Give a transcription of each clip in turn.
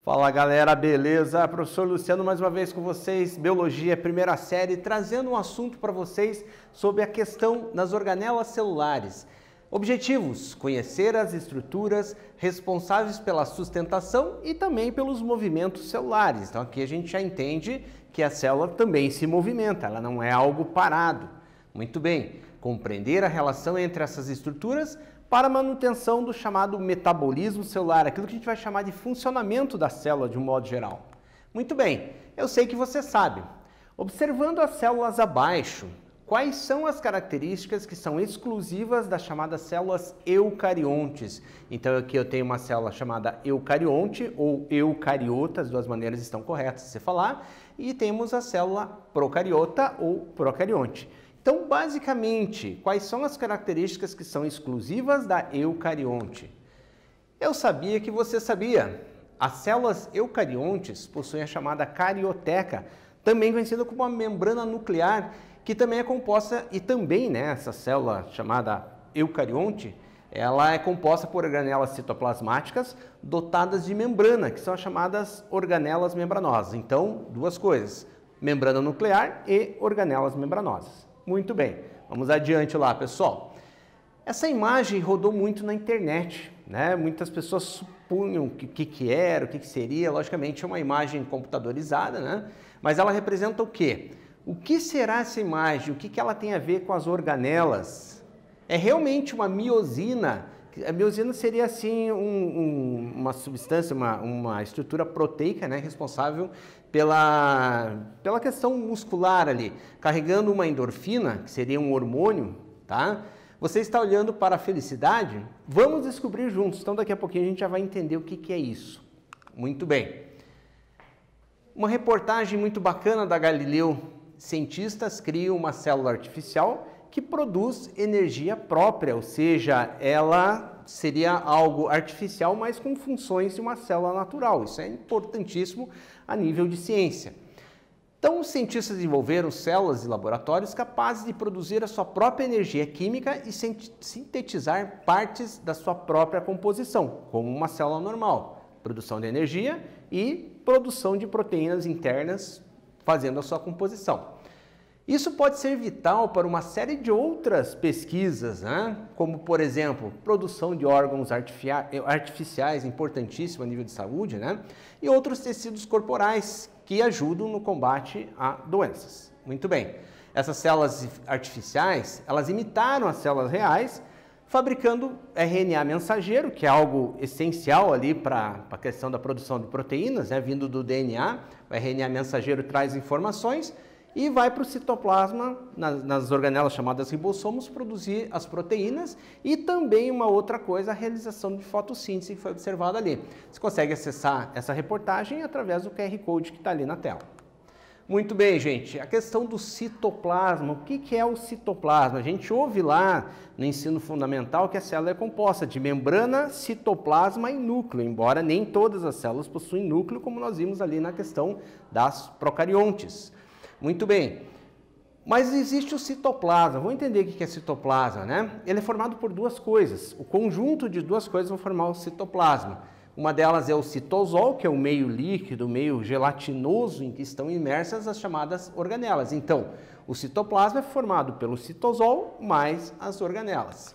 Fala galera, beleza? Professor Luciano mais uma vez com vocês, Biologia, primeira série, trazendo um assunto para vocês sobre a questão das organelas celulares. Objetivos: conhecer as estruturas responsáveis pela sustentação e também pelos movimentos celulares. Então aqui a gente já entende que a célula também se movimenta, ela não é algo parado. Muito bem, compreender a relação entre essas estruturas para a manutenção do chamado metabolismo celular, aquilo que a gente vai chamar de funcionamento da célula de um modo geral. Muito bem, eu sei que você sabe. Observando as células abaixo, quais são as características que são exclusivas das chamadas células eucariontes? Então aqui eu tenho uma célula chamada eucarionte ou eucariota, as duas maneiras estão corretas de se falar, e temos a célula procariota ou procarionte. Então, basicamente, quais são as características que são exclusivas da eucarionte? Eu sabia que você sabia. As células eucariontes possuem a chamada carioteca, também conhecida como a membrana nuclear, que também é composta, e também, essa célula chamada eucarionte, ela é composta por organelas citoplasmáticas dotadas de membrana, que são as chamadas organelas membranosas. Então, duas coisas, membrana nuclear e organelas membranosas. Muito bem, vamos adiante lá, pessoal. Essa imagem rodou muito na internet, né? Muitas pessoas supunham o que era, o que seria. Logicamente é uma imagem computadorizada, né? Mas ela representa o quê? O que será essa imagem? O que ela tem a ver com as organelas? É realmente uma miosina? A miosina seria assim uma substância, uma estrutura proteica, né, responsável pela questão muscular ali, carregando uma endorfina, que seria um hormônio, tá? Você está olhando para a felicidade? Vamos descobrir juntos, então daqui a pouquinho a gente já vai entender o que é isso. Muito bem. Uma reportagem muito bacana da Galileu. Cientistas criam uma célula artificial que produz energia própria, ou seja, ela seria algo artificial, mas com funções de uma célula natural. Isso é importantíssimo a nível de ciência. Então, os cientistas desenvolveram células de laboratórios capazes de produzir a sua própria energia química e sintetizar partes da sua própria composição, como uma célula normal. Produção de energia e produção de proteínas internas fazendo a sua composição. Isso pode ser vital para uma série de outras pesquisas, né? Como, por exemplo, produção de órgãos artificiais, importantíssimo a nível de saúde, né? E outros tecidos corporais que ajudam no combate a doenças. Muito bem, essas células artificiais, elas imitaram as células reais, fabricando RNA mensageiro, que é algo essencial ali para a questão da produção de proteínas, né? Vindo do DNA, o RNA mensageiro traz informações, e vai para o citoplasma, nas organelas chamadas ribossomos, produzir as proteínas e também uma outra coisa, a realização de fotossíntese que foi observada ali. Você consegue acessar essa reportagem através do QR Code que está ali na tela. Muito bem, gente, a questão do citoplasma, o que é o citoplasma? A gente ouve lá no ensino fundamental que a célula é composta de membrana, citoplasma e núcleo, embora nem todas as células possuem núcleo, como nós vimos ali na questão das procariontes. Muito bem, mas existe o citoplasma. Vamos entender o que é citoplasma, né? Ele é formado por duas coisas. O conjunto de duas coisas vão formar o citoplasma. Uma delas é o citosol, que é o meio líquido, o meio gelatinoso em que estão imersas as chamadas organelas. Então, o citoplasma é formado pelo citosol mais as organelas.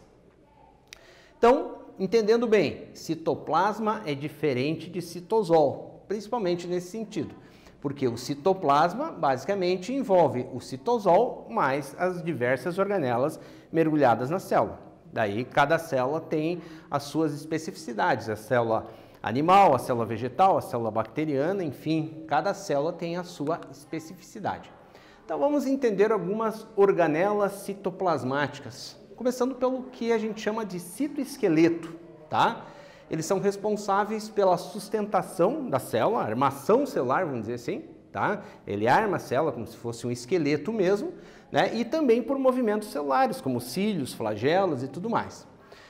Então, entendendo bem, citoplasma é diferente de citosol, principalmente nesse sentido. Porque o citoplasma, basicamente, envolve o citosol mais as diversas organelas mergulhadas na célula. Daí, cada célula tem as suas especificidades. A célula animal, a célula vegetal, a célula bacteriana, enfim, cada célula tem a sua especificidade. Então, vamos entender algumas organelas citoplasmáticas. Começando pelo que a gente chama de citoesqueleto, tá? Eles são responsáveis pela sustentação da célula, armação celular, vamos dizer assim, tá? Ele arma a célula como se fosse um esqueleto mesmo, né? E também por movimentos celulares, como cílios, flagelos e tudo mais.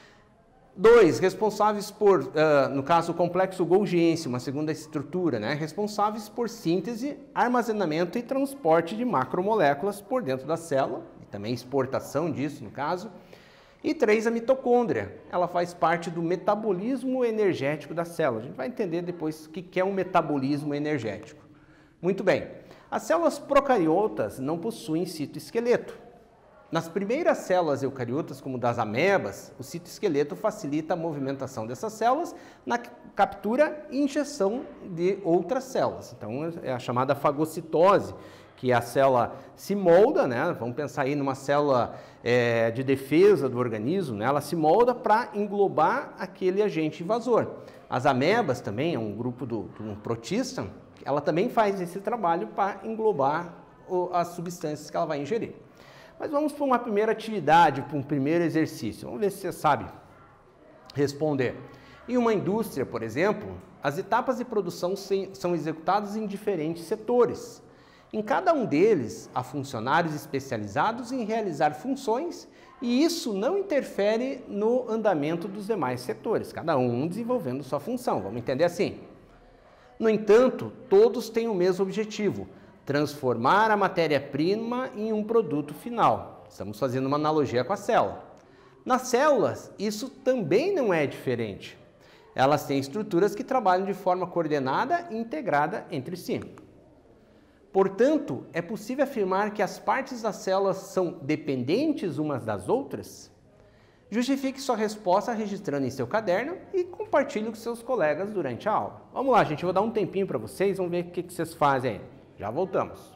2, responsáveis por, no caso, o complexo golgiense, uma segunda estrutura, né? Responsáveis por síntese, armazenamento e transporte de macromoléculas por dentro da célula, e também exportação disso, no caso. E 3, a mitocôndria. Ela faz parte do metabolismo energético da célula. A gente vai entender depois o que é um metabolismo energético. Muito bem. As células procariotas não possuem citoesqueleto. Nas primeiras células eucariotas, como das amebas, o citoesqueleto facilita a movimentação dessas células na captura e injeção de outras células. Então, é a chamada fagocitose, que a célula se molda, né? Vamos pensar aí numa célula de defesa do organismo, né? Ela se molda para englobar aquele agente invasor. As amebas também, é um grupo de um protista, ela também faz esse trabalho para englobar as substâncias que ela vai ingerir. Mas vamos para uma primeira atividade, para um primeiro exercício. Vamos ver se você sabe responder. Em uma indústria, por exemplo, as etapas de produção são executadas em diferentes setores. Em cada um deles, há funcionários especializados em realizar funções e isso não interfere no andamento dos demais setores, cada um desenvolvendo sua função. Vamos entender assim? No entanto, todos têm o mesmo objetivo: transformar a matéria-prima em um produto final. Estamos fazendo uma analogia com a célula. Nas células, isso também não é diferente. Elas têm estruturas que trabalham de forma coordenada e integrada entre si. Portanto, é possível afirmar que as partes das células são dependentes umas das outras? Justifique sua resposta registrando em seu caderno e compartilhe com seus colegas durante a aula. Vamos lá, gente, eu vou dar um tempinho para vocês, vamos ver o que vocês fazem aí. Já voltamos.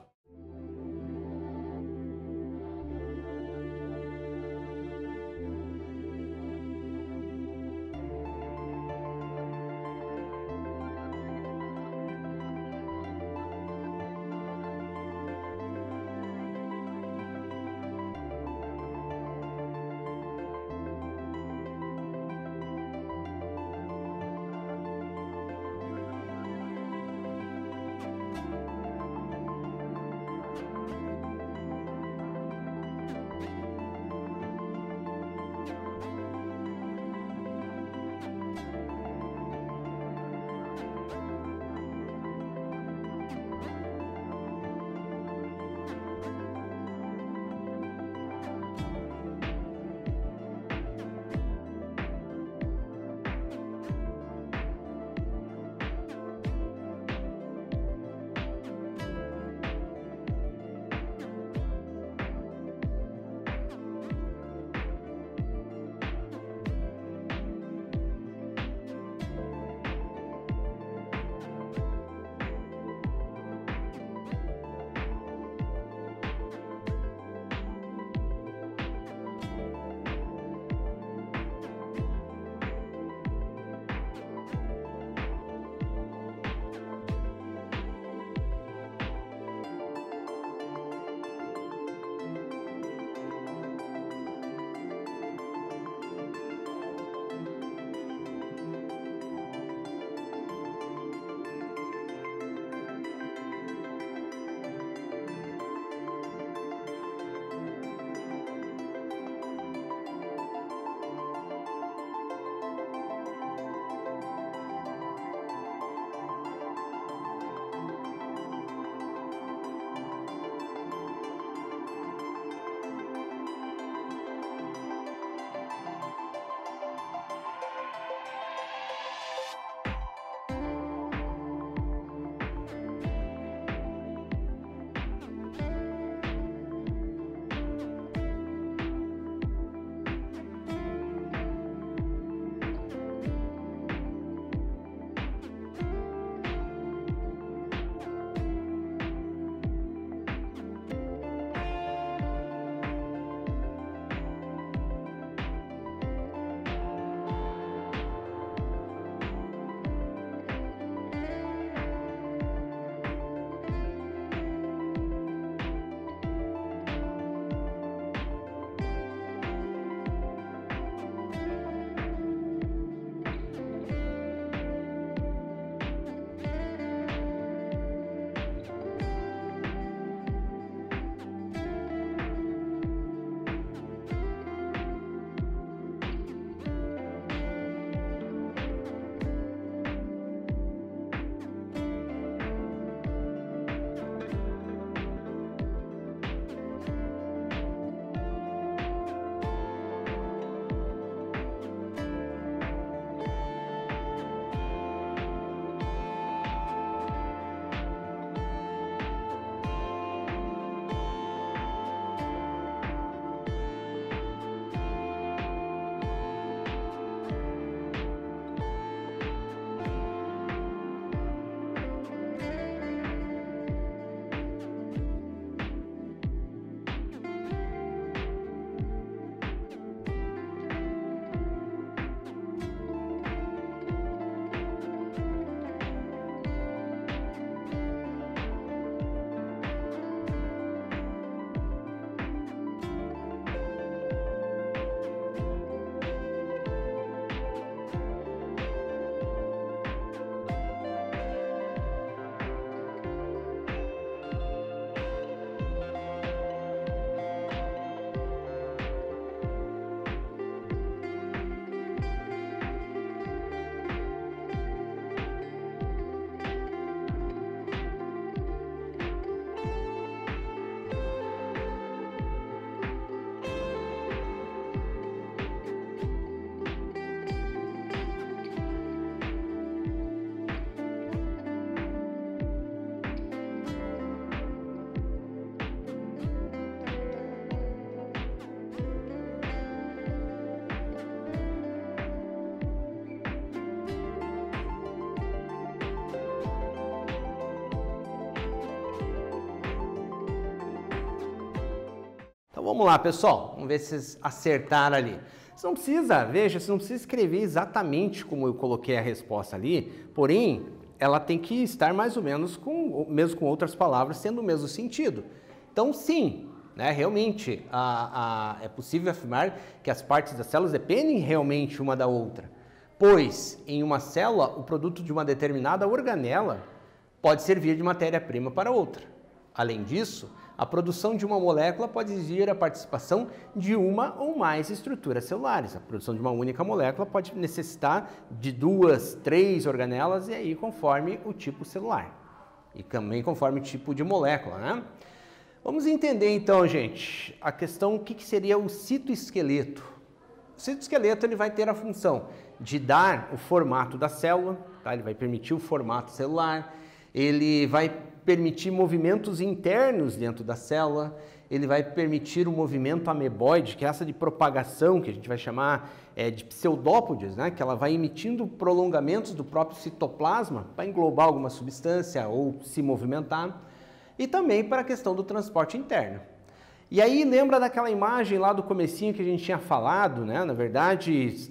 vamos lá, pessoal, vamos ver se vocês acertaram ali. Você não precisa, veja, você não precisa escrever exatamente como eu coloquei a resposta ali, porém, ela tem que estar mais ou menos mesmo com outras palavras, tendo o mesmo sentido. Então, sim, né, realmente, é possível afirmar que as partes das células dependem realmente uma da outra, pois, em uma célula, o produto de uma determinada organela pode servir de matéria-prima para outra. Além disso, a produção de uma molécula pode exigir a participação de uma ou mais estruturas celulares. A produção de uma única molécula pode necessitar de 2, 3 organelas, e aí conforme o tipo celular. E também conforme o tipo de molécula, né? Vamos entender então, gente, a questão, o que seria o citoesqueleto. O citoesqueleto ele vai ter a função de dar o formato da célula, tá? Ele vai permitir o formato celular, ele vai permitir movimentos internos dentro da célula, ele vai permitir o movimento ameboide, que é essa de propagação, que a gente vai chamar de pseudópodes, né? Que ela vai emitindo prolongamentos do próprio citoplasma para englobar alguma substância ou se movimentar, e também para a questão do transporte interno. E aí lembra daquela imagem lá do comecinho que a gente tinha falado, né? Na verdade,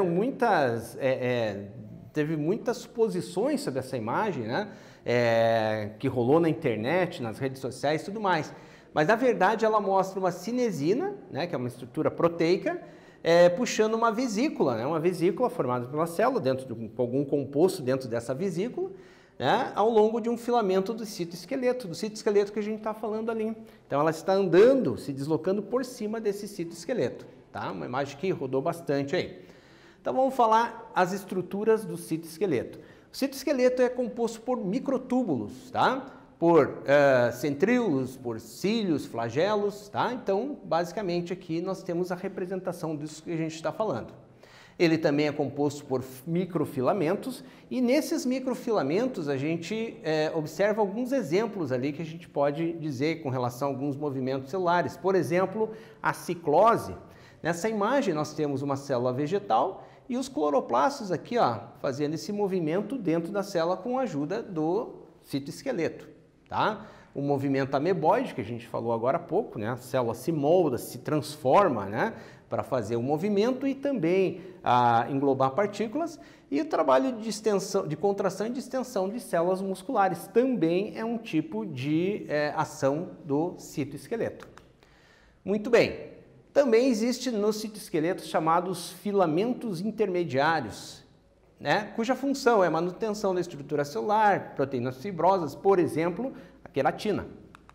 teve muitas suposições sobre essa imagem, né? Que rolou na internet, nas redes sociais e tudo mais. Mas, na verdade, ela mostra uma cinesina, né, que é uma estrutura proteica, puxando uma vesícula, né, uma vesícula formada pela célula, dentro de algum composto dentro dessa vesícula, né, ao longo de um filamento do citoesqueleto que a gente está falando ali. Então, ela está andando, se deslocando por cima desse citoesqueleto, tá? Uma imagem que rodou bastante aí. Então, vamos falar as estruturas do citoesqueleto. O citoesqueleto é composto por microtúbulos, tá? Por centríolos, por cílios, flagelos, tá? Então, basicamente aqui nós temos a representação disso que a gente está falando. Ele também é composto por microfilamentos, e nesses microfilamentos a gente observa alguns exemplos ali que a gente pode dizer com relação a alguns movimentos celulares. Por exemplo, a ciclose. Nessa imagem nós temos uma célula vegetal e os cloroplastos aqui, ó, fazendo esse movimento dentro da célula com a ajuda do citoesqueleto, tá? O movimento ameboide, que a gente falou agora há pouco, né? A célula se molda, se transforma, né? Para fazer o movimento e também englobar partículas. E o trabalho de extensão, de contração e de extensão de células musculares também é um tipo de ação do citoesqueleto. Muito bem. Também existe nos citoesqueletos chamados filamentos intermediários, né? Cuja função é a manutenção da estrutura celular, proteínas fibrosas, por exemplo, a queratina.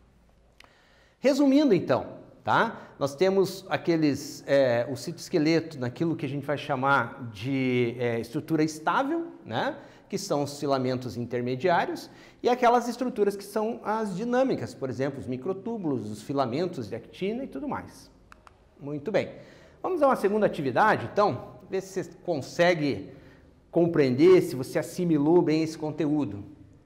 Resumindo então, tá? Nós temos o citoesqueleto naquilo que a gente vai chamar de estrutura estável, né? Que são os filamentos intermediários, e aquelas estruturas que são as dinâmicas, por exemplo, os microtúbulos, os filamentos de actina e tudo mais. Muito bem. Vamos a uma segunda atividade, então, ver se você consegue compreender, se você assimilou bem esse conteúdo.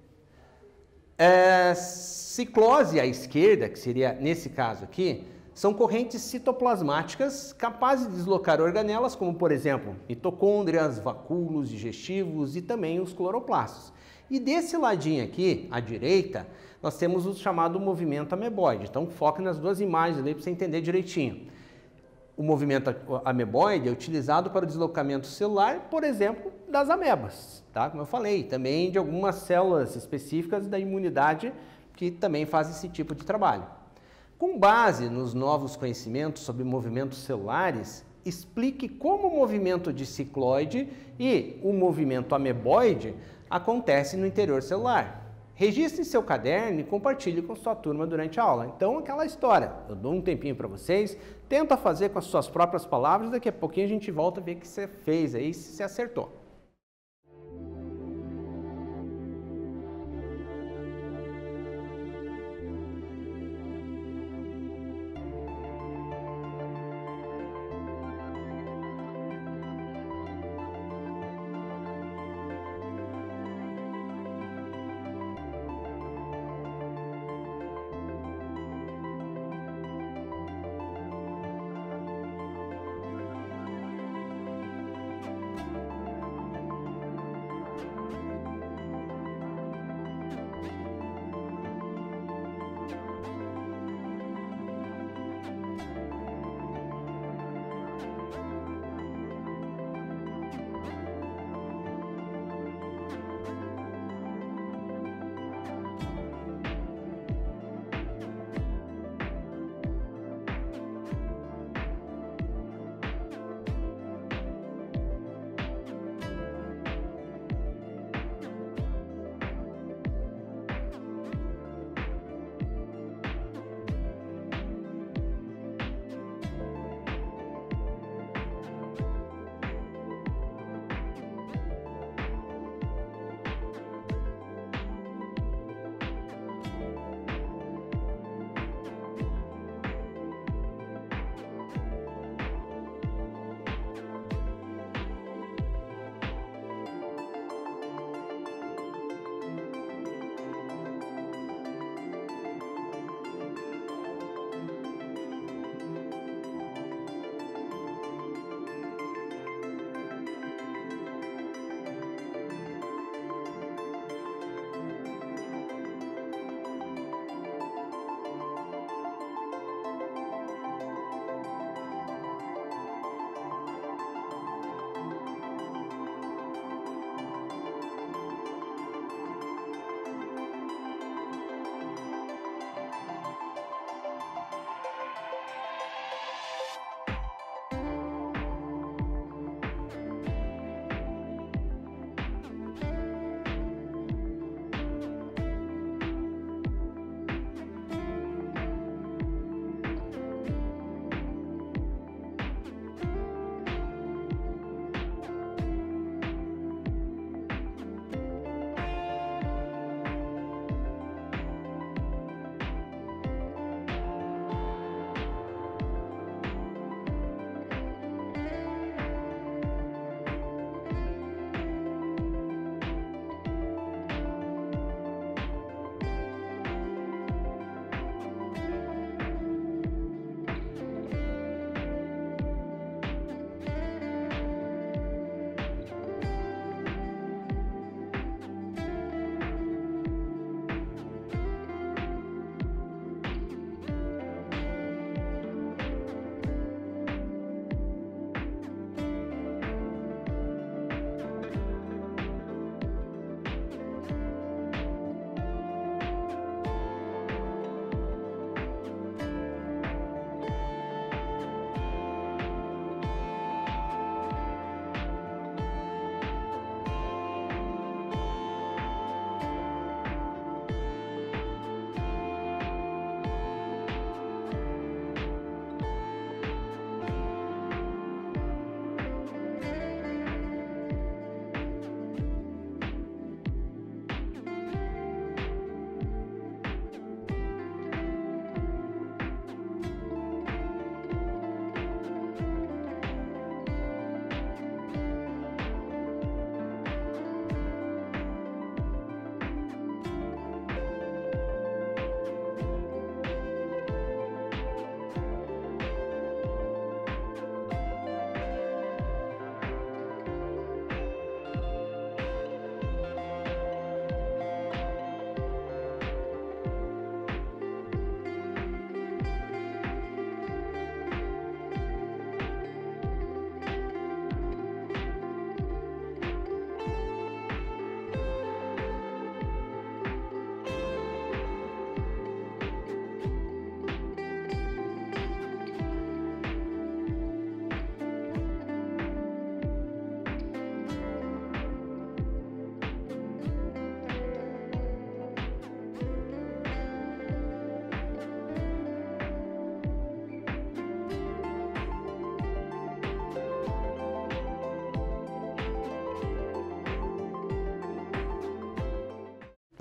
Ciclose à esquerda, que seria nesse caso aqui, são correntes citoplasmáticas capazes de deslocar organelas, como por exemplo, mitocôndrias, vacúolos digestivos e também os cloroplastos. E desse ladinho aqui, à direita, nós temos o chamado movimento ameboide. Então, foca nas duas imagens ali para você entender direitinho. O movimento ameboide é utilizado para o deslocamento celular, por exemplo, das amebas, tá? Como eu falei, também de algumas células específicas da imunidade que também fazem esse tipo de trabalho. Com base nos novos conhecimentos sobre movimentos celulares, explique como o movimento de cicloide e o movimento ameboide acontecem no interior celular. Registre em seu caderno e compartilhe com sua turma durante a aula. Então, aquela história, eu dou um tempinho para vocês, tenta fazer com as suas próprias palavras, daqui a pouquinho a gente volta a ver o que você fez aí, se você acertou.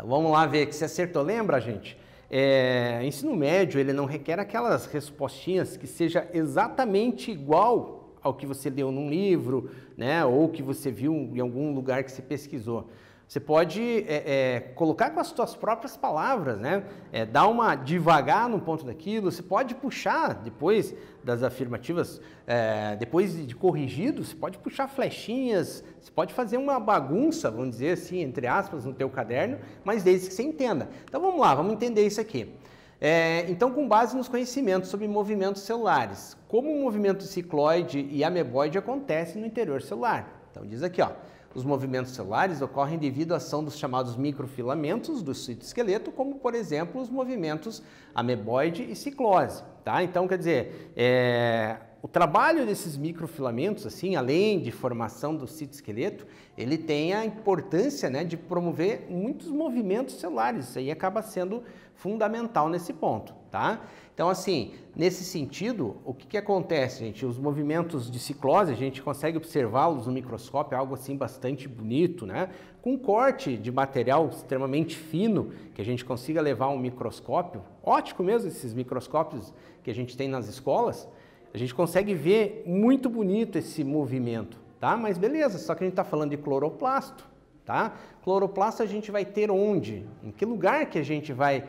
Então vamos lá ver que você acertou. Lembra, gente? Ensino médio, ele não requer aquelas respostinhas que seja exatamente igual ao que você leu num livro, né? Ou que você viu em algum lugar que você pesquisou. Você pode colocar com as suas próprias palavras, né? Dar uma devagar no ponto daquilo. Você pode puxar depois das afirmativas, depois de corrigido, você pode puxar flechinhas, você pode fazer uma bagunça, vamos dizer assim, entre aspas, no teu caderno, mas desde que você entenda. Então vamos lá, vamos entender isso aqui. Então, com base nos conhecimentos sobre movimentos celulares, como o movimento cicloide e ameboide acontece no interior celular. Então diz aqui, ó. Os movimentos celulares ocorrem devido à ação dos chamados microfilamentos do citoesqueleto, como, por exemplo, os movimentos ameboide e ciclose, tá? Então, quer dizer, o trabalho desses microfilamentos, assim, além de formação do citoesqueleto, ele tem a importância, né, de promover muitos movimentos celulares. Isso aí acaba sendo fundamental nesse ponto, tá? Então, assim, nesse sentido, o que acontece, gente? Os movimentos de ciclose, a gente consegue observá-los no microscópio, é algo assim bastante bonito, né? Com corte de material extremamente fino, que a gente consiga levar um microscópio, óptico mesmo, esses microscópios que a gente tem nas escolas, a gente consegue ver muito bonito esse movimento, tá? Mas beleza, só que a gente está falando de cloroplasto, tá? Cloroplasto a gente vai ter onde? Em que lugar que a gente vai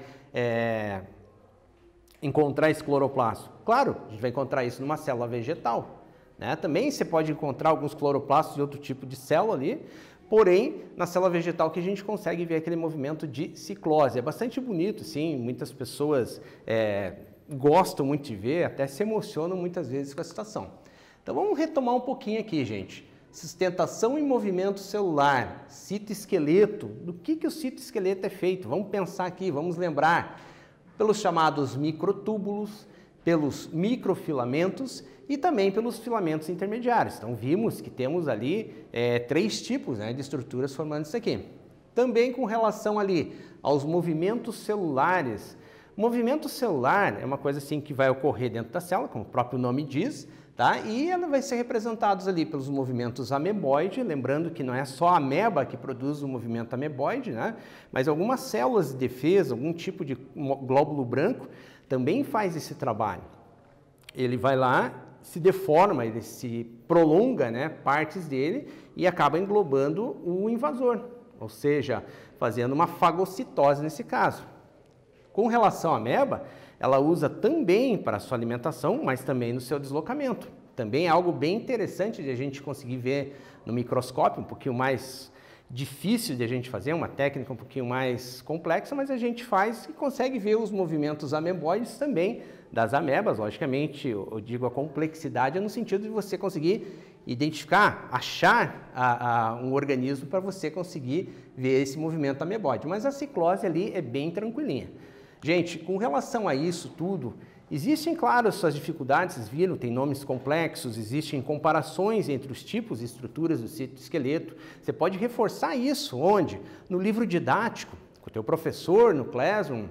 encontrar esse cloroplasto? Claro, a gente vai encontrar isso numa célula vegetal, né? Também você pode encontrar alguns cloroplastos de outro tipo de célula ali, porém, na célula vegetal que a gente consegue ver aquele movimento de ciclose. É bastante bonito, sim, muitas pessoas gostam muito de ver, até se emocionam muitas vezes com a situação. Então vamos retomar um pouquinho aqui, gente. Sustentação em movimento celular, citoesqueleto. Do que o citoesqueleto é feito? Vamos pensar aqui, vamos lembrar. Pelos chamados microtúbulos, pelos microfilamentos e também pelos filamentos intermediários. Então vimos que temos ali 3 tipos, né, de estruturas formando isso aqui. Também com relação ali aos movimentos celulares. Movimento celular é uma coisa assim que vai ocorrer dentro da célula, como o próprio nome diz, tá? E ela vai ser representada ali pelos movimentos ameboide, lembrando que não é só a ameba que produz o movimento ameboide, né? Mas algumas células de defesa, algum tipo de glóbulo branco, também faz esse trabalho. Ele vai lá, se deforma, ele se prolonga, né, partes dele e acaba englobando o invasor, ou seja, fazendo uma fagocitose nesse caso. Com relação à ameba, ela usa também para a sua alimentação, mas também no seu deslocamento. Também é algo bem interessante de a gente conseguir ver no microscópio, um pouquinho mais difícil de a gente fazer, uma técnica um pouquinho mais complexa, mas a gente faz e consegue ver os movimentos ameboides também das amebas. Logicamente, eu digo a complexidade no sentido de você conseguir identificar, achar um organismo para você conseguir ver esse movimento ameboide. Mas a ciclose ali é bem tranquilinha. Gente, com relação a isso tudo, existem, claro, as suas dificuldades, vocês viram, tem nomes complexos, existem comparações entre os tipos e estruturas do citoesqueleto. Você pode reforçar isso, onde? No livro didático, com o teu professor, no Classroom,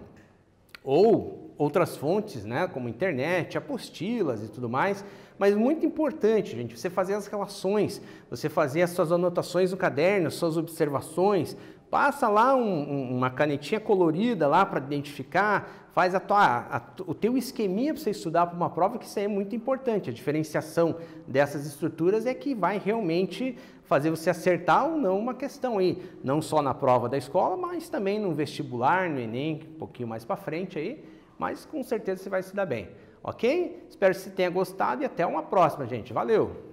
ou outras fontes, né, como internet, apostilas e tudo mais. Mas muito importante, gente, você fazer as relações, você fazer as suas anotações no caderno, as suas observações. Passa lá uma canetinha colorida lá para identificar, faz o teu esqueminha para você estudar para uma prova, que isso aí é muito importante. A diferenciação dessas estruturas é que vai realmente fazer você acertar ou não uma questão aí, não só na prova da escola, mas também no vestibular, no Enem, um pouquinho mais para frente aí, mas com certeza você vai se dar bem, ok? Espero que você tenha gostado e até uma próxima, gente. Valeu!